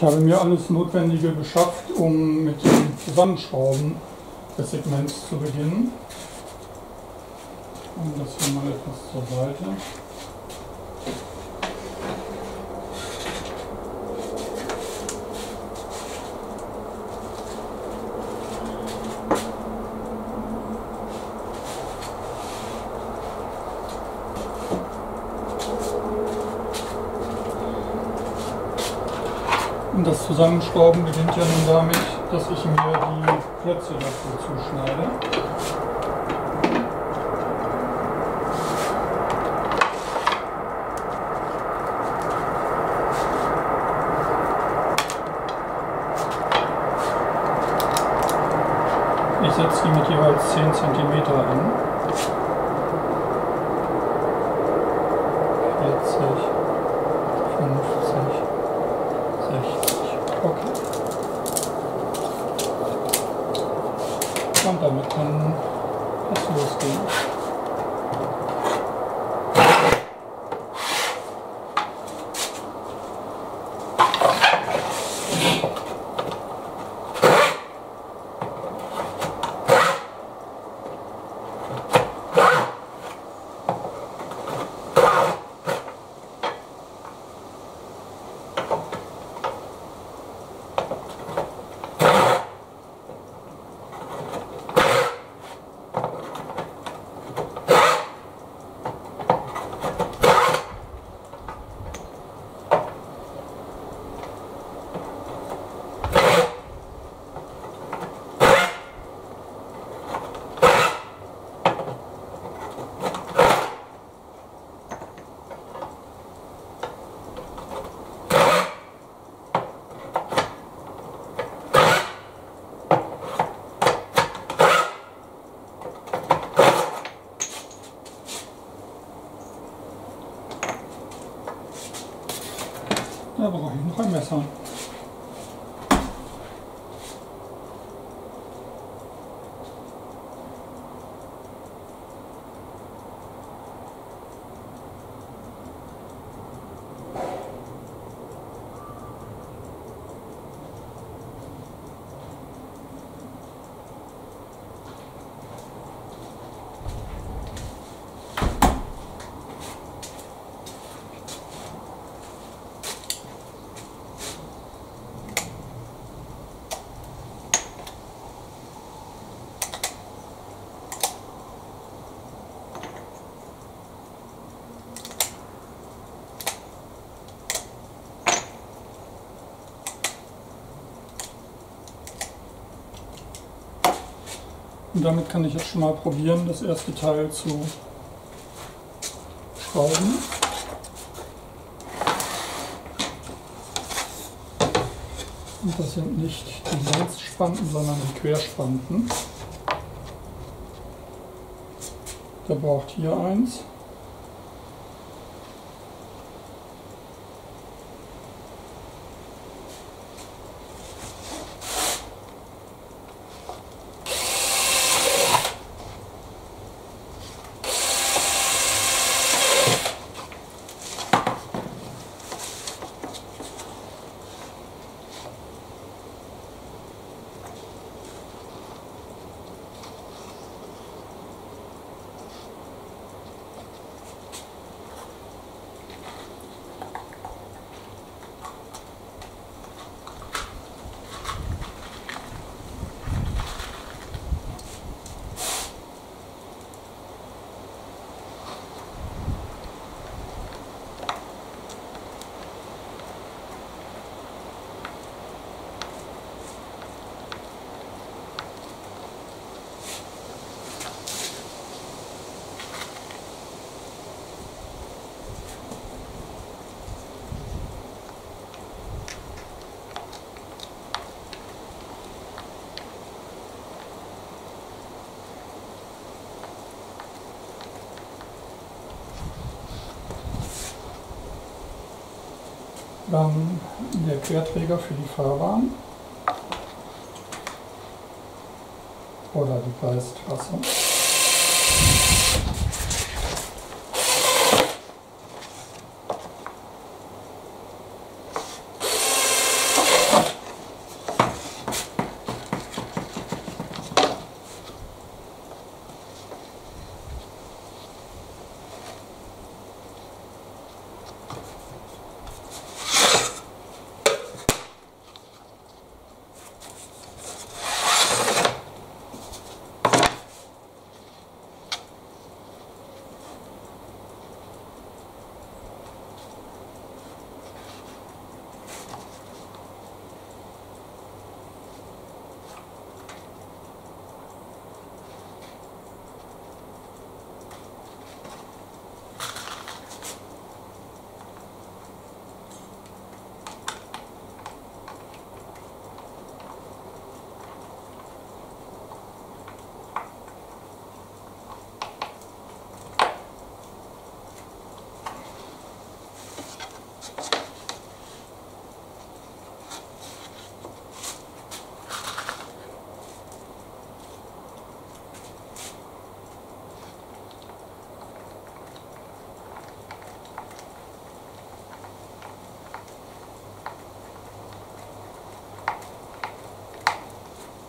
habe mir alles Notwendige beschafft, um mit dem Zusammenschrauben des Segments zu beginnen. Und das hier mal etwas zur Seite. Und das Zusammenschrauben beginnt ja nun damit, dass ich mir die Klötze dafür zuschneide. Ich setze die mit jeweils 10 cm an. 40, 50, 60. Okay. Und damit kann es losgehen. Da brauche ich noch ein Messer. Und damit kann ich jetzt schon mal probieren, das erste Teil zu schrauben. Und das sind nicht die Längsspanten, sondern die Querspanten. Der braucht hier eins. Dann der Querträger für die Fahrbahn oder die Gleistrasse.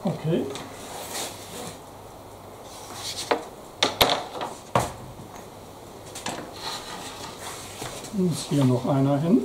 Okay. Dann ist hier noch einer hin.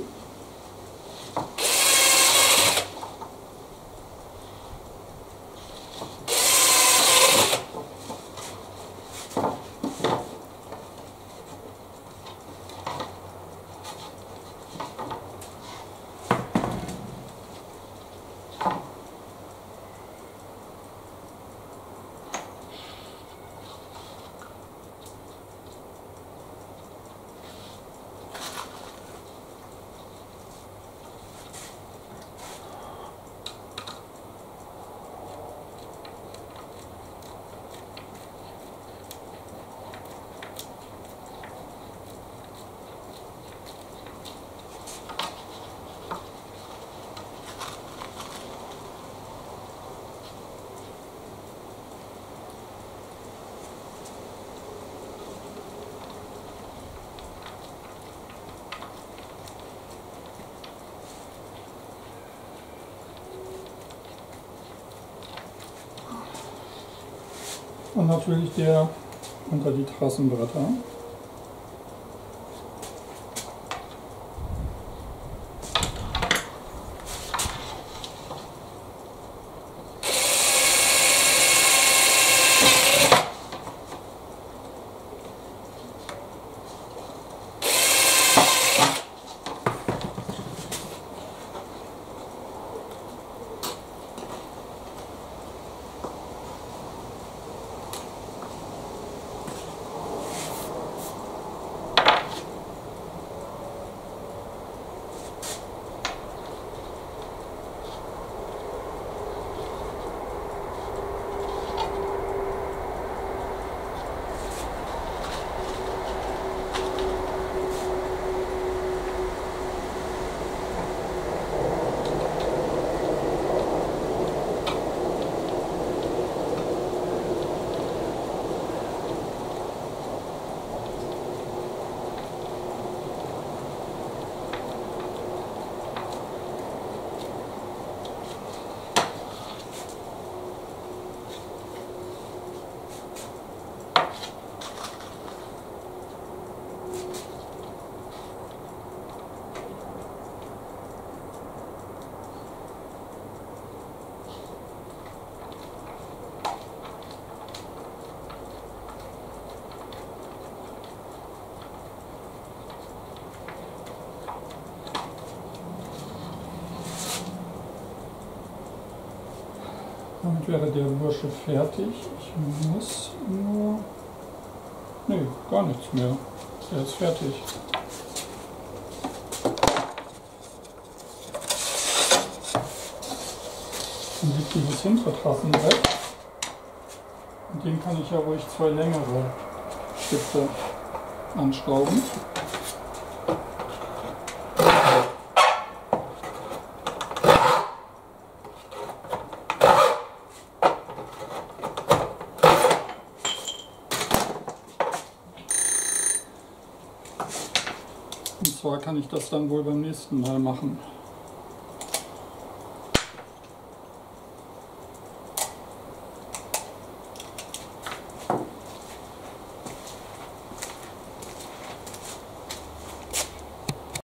Und natürlich der unter die Trassenbretter. Damit wäre der Bursche fertig. Ich muss nur... Nee, gar nichts mehr. Der ist fertig. Dann liegt dieses hintere Trassenbrett. Und den kann ich ja ruhig 2 längere Stifte anschrauben. Und zwar kann ich das dann wohl beim nächsten Mal machen.